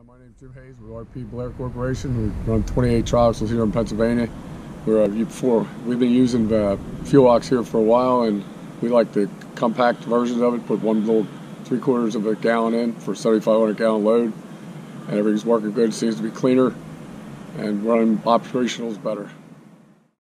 My name is Jim Hayes with RP Blair Corporation. We run 28 trials here in Pennsylvania. We've been using fuel ox here for a while, and we like the compact versions of it. Put one little 3/4 of a gallon in for a 7,500 gallon load, and everything's working good. It seems to be cleaner, and running operational is better.